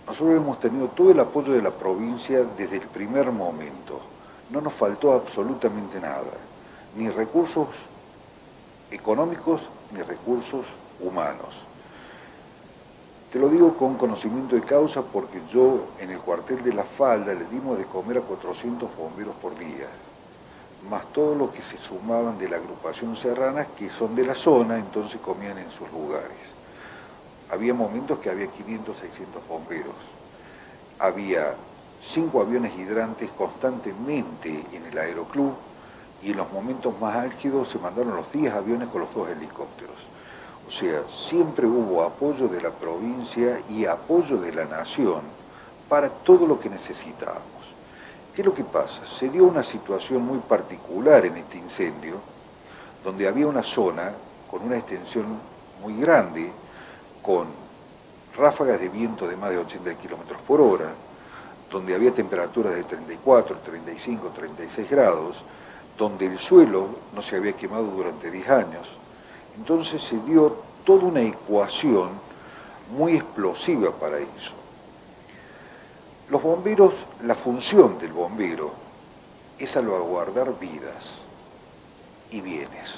Nosotros hemos tenido todo el apoyo de la provincia desde el primer momento. No nos faltó absolutamente nada, ni recursos económicos ni recursos humanos. Te lo digo con conocimiento de causa porque yo en el cuartel de La Falda le dimos de comer a 400 bomberos por día, más todos los que se sumaban de la agrupación Serranas, que son de la zona, entonces comían en sus lugares. Había momentos que había 500, 600 bomberos. Había 5 aviones hidrantes constantemente en el aeroclub y en los momentos más álgidos se mandaron los 10 aviones con los 2 helicópteros. O sea, siempre hubo apoyo de la provincia y apoyo de la nación para todo lo que necesitábamos. ¿Qué es lo que pasa? Se dio una situación muy particular en este incendio, donde había una zona con una extensión muy grande, con ráfagas de viento de más de 80 kilómetros por hora, donde había temperaturas de 34, 35, 36 grados, donde el suelo no se había quemado durante 10 años. Entonces se dio toda una ecuación muy explosiva para eso. Los bomberos, la función del bombero es salvaguardar vidas y bienes.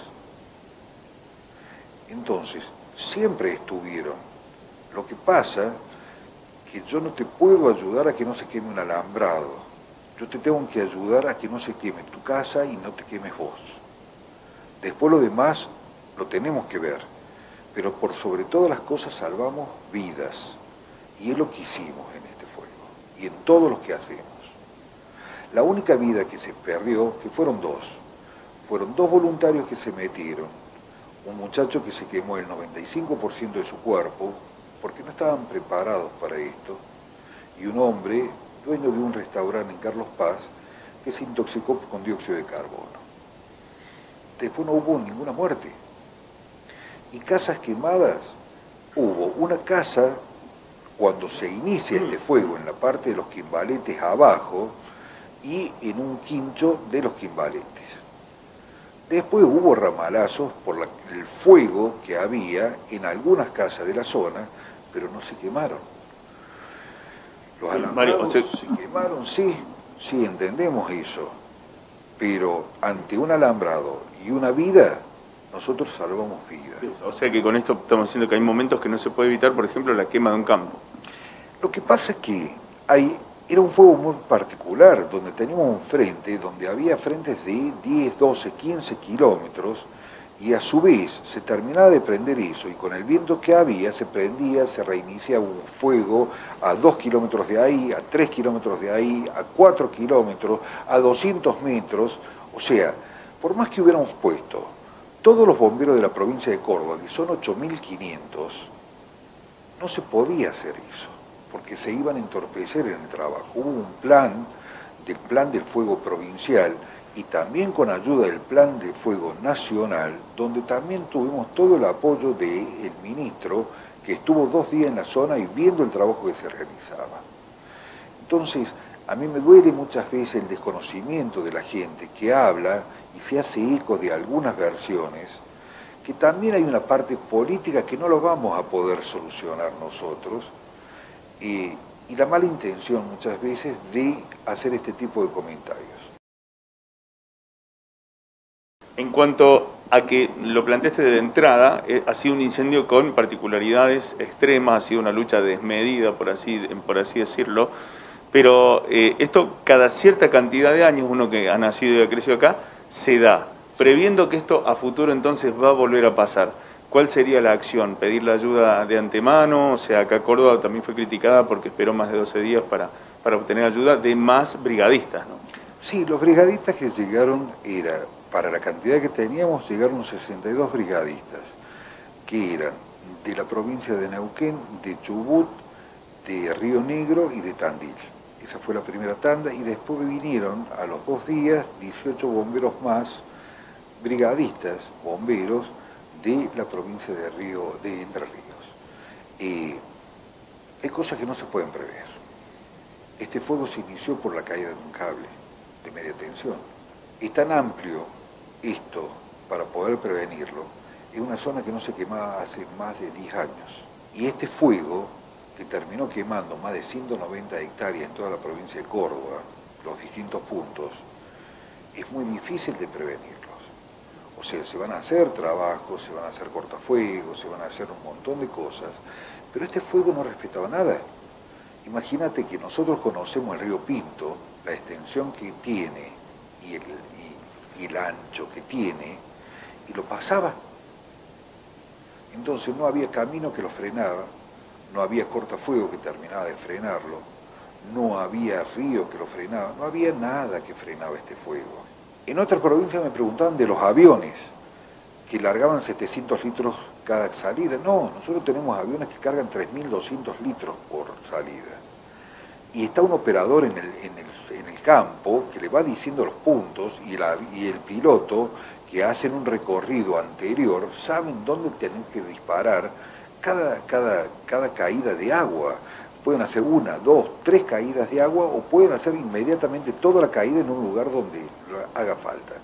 Entonces, siempre estuvieron. Lo que pasa que yo no te puedo ayudar a que no se queme un alambrado. Yo te tengo que ayudar a que no se queme tu casa y no te quemes vos. Después lo demás lo tenemos que ver, pero por sobre todas las cosas salvamos vidas, y es lo que hicimos en este fuego, y en todos los que hacemos. La única vida que se perdió, que fueron dos voluntarios que se metieron, un muchacho que se quemó el 95% de su cuerpo, porque no estaban preparados para esto, y un hombre, dueño de un restaurante en Carlos Paz, que se intoxicó con dióxido de carbono. Después no hubo ninguna muerte. Y casas quemadas, hubo una casa, cuando se inicia este fuego, en la parte de los quimbaletes abajo, y en un quincho de los quimbaletes. Después hubo ramalazos por el fuego que había en algunas casas de la zona, pero no se quemaron. Los alambrados se quemaron, sí, entendemos eso, pero ante un alambrado y una vida, nosotros salvamos vidas. O sea que con esto estamos diciendo que hay momentos que no se puede evitar, por ejemplo, la quema de un campo. Lo que pasa es que era un fuego muy particular, donde teníamos un frente, donde había frentes de 10, 12, 15 kilómetros, y a su vez se terminaba de prender eso, y con el viento que había se prendía, se reiniciaba un fuego a 2 kilómetros de ahí, a 3 kilómetros de ahí, a 4 kilómetros, a 200 metros, o sea, por más que hubiéramos puesto todos los bomberos de la provincia de Córdoba, que son 8.500, no se podía hacer eso, porque se iban a entorpecer en el trabajo. Hubo un plan del fuego provincial y también con ayuda del plan del fuego nacional, donde también tuvimos todo el apoyo del ministro, que estuvo 2 días en la zona y viendo el trabajo que se realizaba. Entonces, a mí me duele muchas veces el desconocimiento de la gente que habla y se hace eco de algunas versiones, que también hay una parte política que no lo vamos a poder solucionar nosotros, y la mala intención muchas veces de hacer este tipo de comentarios. En cuanto a que lo planteaste de entrada, ha sido un incendio con particularidades extremas, ha sido una lucha desmedida, por así decirlo, pero esto cada cierta cantidad de años, uno que ha nacido y ha crecido acá, se da. Previendo que esto a futuro entonces va a volver a pasar, ¿cuál sería la acción? ¿Pedir la ayuda de antemano? O sea, acá Córdoba también fue criticada porque esperó más de 12 días para obtener ayuda de más brigadistas, ¿no? Sí, los brigadistas que llegaron para la cantidad que teníamos, llegaron 62 brigadistas, que eran de la provincia de Neuquén, de Chubut, de Río Negro y de Tandil. Esa fue la primera tanda, y después vinieron a los 2 días 18 bomberos más, brigadistas, bomberos, de la provincia de Entre Ríos. Hay cosas que no se pueden prever. Este fuego se inició por la caída de un cable de media tensión. Es tan amplio esto para poder prevenirlo. Es una zona que no se quemaba hace más de 10 años. Y este fuego que terminó quemando más de 190 hectáreas en toda la provincia de Córdoba, los distintos puntos, es muy difícil de prevenirlos. O sea, se van a hacer trabajos, se van a hacer cortafuegos, se van a hacer un montón de cosas, pero este fuego no respetaba nada. Imagínate que nosotros conocemos el río Pinto, la extensión que tiene y el ancho que tiene, y lo pasaba. Entonces no había camino que lo frenaba, no había cortafuego que terminaba de frenarlo, no había río que lo frenaba, no había nada que frenaba este fuego. En otras provincias me preguntaban de los aviones, que largaban 700 litros cada salida. No, nosotros tenemos aviones que cargan 3.200 litros por salida. Y está un operador en el campo que le va diciendo los puntos y el piloto que hacen un recorrido anterior saben dónde tienen que disparar cada caída de agua. Pueden hacer 1, 2, 3 caídas de agua o pueden hacer inmediatamente toda la caída en un lugar donde haga falta.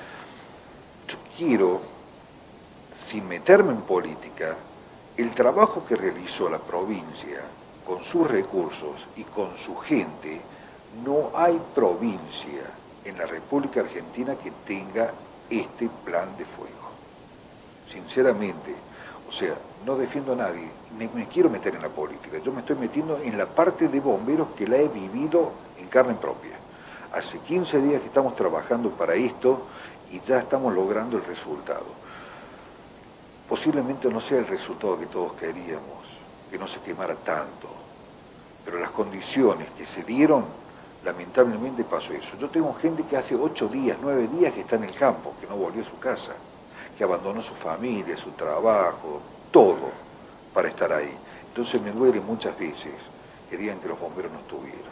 Yo quiero, sin meterme en política, el trabajo que realizó la provincia con sus recursos y con su gente, no hay provincia en la República Argentina que tenga este plan de fuego. Sinceramente, o sea, no defiendo a nadie, me quiero meter en la política, yo me estoy metiendo en la parte de bomberos que la he vivido en carne propia. Hace 15 días que estamos trabajando para esto y ya estamos logrando el resultado. Posiblemente no sea el resultado que todos queríamos, que no se quemara tanto, pero las condiciones que se dieron, lamentablemente pasó eso. Yo tengo gente que hace 8 días, 9 días que está en el campo, que no volvió a su casa, que abandonó su familia, su trabajo, todo para estar ahí. Entonces me duele muchas veces que digan que los bomberos no estuvieron.